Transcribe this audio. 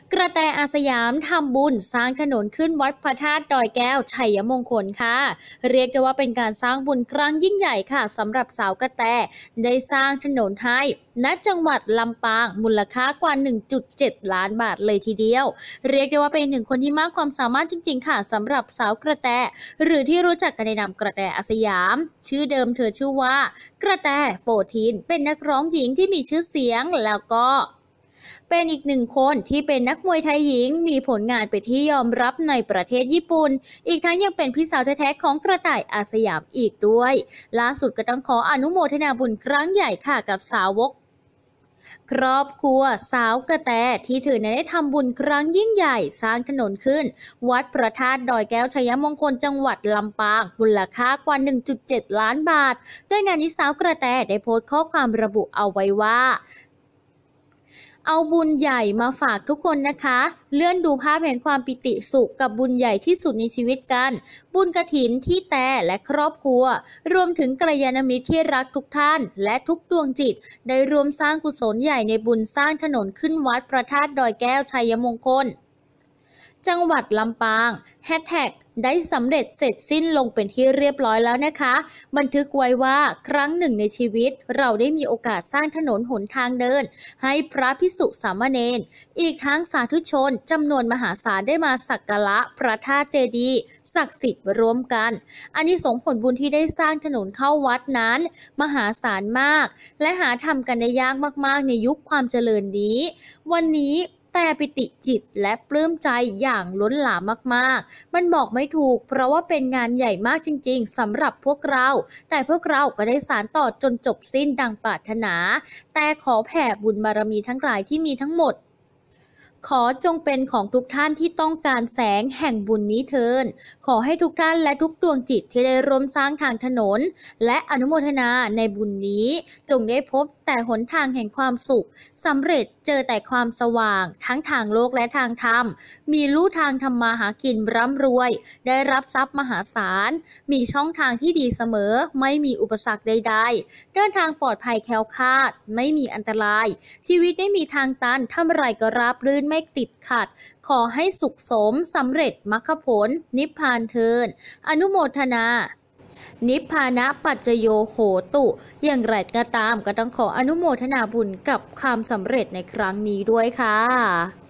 กระแตอาสยามทำบุญสร้างถนนขึ้นวัดพระธาตุดอยแก้วชัยมงคลค่ะเรียกได้ว่าเป็นการสร้างบุญครั้งยิ่งใหญ่ค่ะสำหรับสาวกระแตได้สร้างถนนให้ณจังหวัดลำปางมูลค่ากว่า 1.7 ล้านบาทเลยทีเดียวเรียกได้ว่าเป็นหนึ่งคนที่มากความสามารถจริงๆค่ะสำหรับสาวกระแตหรือที่รู้จักกันในนามกระแตอาสยามชื่อเดิมเธอชื่อว่ากระแตโฟทีนเป็นนักร้องหญิงที่มีชื่อเสียงแล้วก็เป็นอีกหนึ่งคนที่เป็นนักมวยไทยหญิงมีผลงานเป็นที่ยอมรับในประเทศญี่ปุ่นอีกทั้งยังเป็นพี่สาวแท้ๆของกระต่ายอาสยามอีกด้วยล่าสุดก็ต้องขออนุโมทนาบุญครั้งใหญ่ค่ะกับสาวกครอบครัวสาวกระแตที่เธอได้ทำบุญครั้งยิ่งใหญ่สร้างถนนขึ้นวัดพระธาตุดอยแก้วชัยมงคลจังหวัดลำปางมูลค่ากว่า 1.7 ล้านบาทโดยงานนี้สาวกระแตได้โพสต์ข้อความระบุเอาไว้ว่าเอาบุญใหญ่มาฝากทุกคนนะคะเลื่อนดูภาพแห่งความปิติสุขกับบุญใหญ่ที่สุดในชีวิตกันบุญกฐินที่แต่และครอบครัวรวมถึงกัลยาณมิตรที่รักทุกท่านและทุกดวงจิตได้รวมสร้างกุศลใหญ่ในบุญสร้างถนนขึ้นวัดพระธาตุดอยแก้วชัยมงคลจังหวัดลำปางแฮชแท็กได้สำเร็จเสร็จสิ้นลงเป็นที่เรียบร้อยแล้วนะคะบันทึกไว้ว่าครั้งหนึ่งในชีวิตเราได้มีโอกาสสร้างถนนหนทางเดินให้พระภิกษุสามเณรอีกทั้งสาธุชนจำนวนมหาศาลได้มาสักการะพระธาตุเจดีย์ศักดิ์สิทธิ์ร่วมกันอานิสงส์ผลบุญที่ได้สร้างถนนเข้าวัดนั้นมหาศาลมากและหาทำกันได้ยากมากๆในยุคความเจริญนี้วันนี้แต่ปิติจิตและปลื้มใจอย่างล้นหลามมากๆมันบอกไม่ถูกเพราะว่าเป็นงานใหญ่มากจริงๆสำหรับพวกเราแต่พวกเราก็ได้สานต่อจนจบสิ้นดังปรารถนาแต่ขอแผ่บุญบารมีทั้งหลายที่มีทั้งหมดขอจงเป็นของทุกท่านที่ต้องการแสงแห่งบุญนี้เทินขอให้ทุกท่านและทุกดวงจิตที่ได้ร่วมสร้างทางถนนและอนุโมทนาในบุญนี้จงได้พบแต่หนทางแห่งความสุขสำเร็จเจอแต่ความสว่างทั้งทางโลกและทางธรรมมีลู่ทางทำมาหากินร่ำรวยได้รับทรัพย์มหาศาลมีช่องทางที่ดีเสมอไม่มีอุปสรรคใดๆเดินทางปลอดภัยแคล้วคลาดไม่มีอันตรายชีวิตไม่มีทางตันทำอะไรก็ราบรื่นไม่ติดขัดขอให้สุขสมสำเร็จมรรคผลนิพพานเทินอนุโมทนานิพพานะปัจจโยโหตุอย่างไรก็ตามก็ต้องขออนุโมทนาบุญกับความสำเร็จในครั้งนี้ด้วยค่ะ